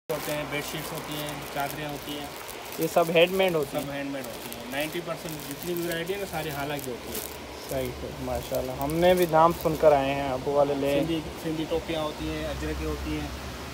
होते हैं, बेडशीट्स होती हैं, चादरें होती हैं, ये सब हैंडमेड होती सब हैं? हैंडमेड होती हैं। 90% जितनी भी वैरायटी है ना सारी हाला की होती है। सही है माशाल्लाह। हमने भी नाम सुनकर आए हैं अबू वाले ले। सिंधी टोपियाँ होती हैं, अजरकें होती हैं।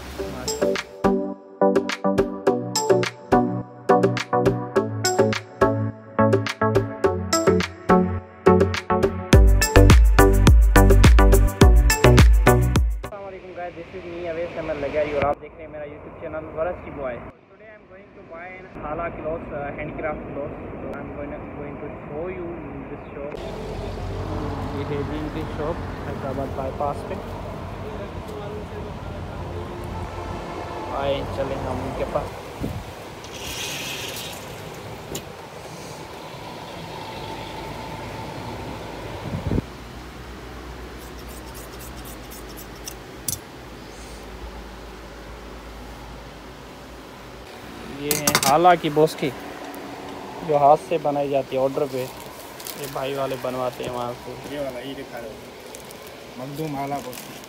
This is me Awesh Ahmad Lagari और आप देख रहे हैं मेरा YouTube channel varsity boy. Today I am going to buy an Hala cloth, handcraft cloth. I am going to show you this shop. ये है जी इनकी शॉप हैदराबाद बाईपास पे। आए चलें हम उनके पास। ये है हाला की बोस्की जो हाथ से बनाई जाती है ऑर्डर पे। ये भाई वाले बनवाते हैं वहाँ से। ये वाला ये दिखा रहे हो, मखदूम हाला बोलते हैं।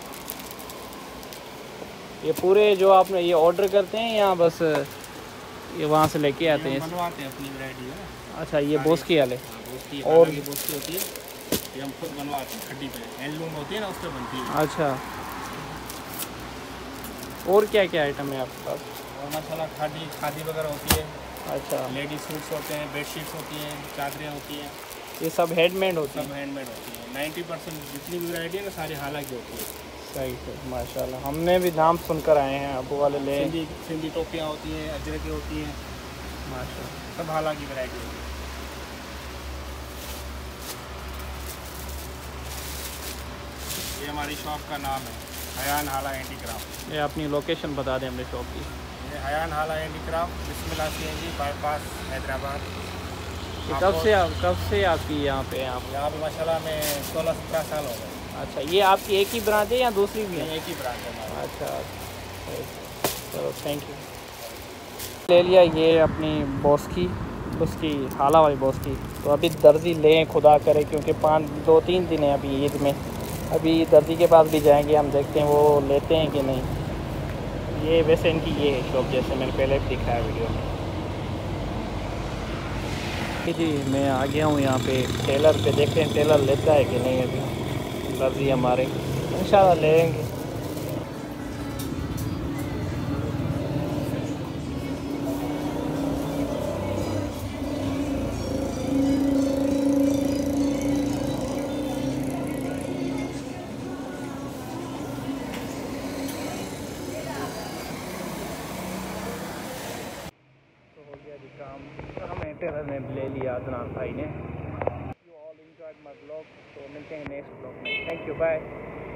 ये पूरे जो आपने ये ऑर्डर करते हैं या बस ये वहाँ से लेके आते हैं? बनवाते हैं अपनी वैरायटी है ना। अच्छा ये बोस्की वाले। बोस्की और ये बोस्की होती है, ये हम खुद बनवाते हैं खड्डी पे, हैंडलूम होती है ना उस पर बनती है। अच्छा और क्या क्या आइटम है आपके पास? और माशाल्लाह खादी वगैरह होती है। अच्छा लेडीज सूट्स होते हैं, बेडशीट्स होती हैं, चादरें होती हैं, ये सब हैंडमेड होती सब हैं? हैंडमेड होती हैं। 90% जितनी भी वैरायटी है ना सारी हाला की होती है। सही है माशाल्लाह। हमने भी नाम सुनकर आए हैं अबू वाले ले। सिंधी टोपियाँ होती हैं, अजरकें होती हैं, माशाल्लाह सब हाला की वैरायटी होती है। ये हमारी शॉप का नाम है, हयान हाला हैंडीक्राफ्ट। ये अपनी लोकेशन बता दें अपने शॉप की। ये Hayan Hala handicraft, Bismillah CNG bypass Hyderabad. ये कब से आपकी यहाँ पे यहाँ पे माशाल्लाह में 16-17 साल हो गए। अच्छा ये आपकी एक ही ब्रांच है या दूसरी भी है? एक ही ब्रांच है हमारा। अच्छा चलो थैंक यू। ले लिया ये अपनी बॉस की उसकी हाला वाली बॉस की। तो अभी दर्जी लें खुदा करे क्योंकि 2-3 दिन है अभी ईद में। अभी दर्जी के पास भी जाएंगे, हम देखते हैं वो लेते हैं कि नहीं। ये वैसे इनकी ये है शॉप जैसे मैंने पहले भी दिखाया वीडियो में। जी मैं आ गया हूँ यहाँ पे टेलर पे, देखते हैं टेलर लेता है कि नहीं। अभी दर्जी हमारे इंशाल्लाह लेंगे। काम हमें टेलर ने ले लिया अदनान भाई ने। You all enjoyed my blog, तो मिलते हैं नेक्स्ट ब्लॉग में। Thank you bye.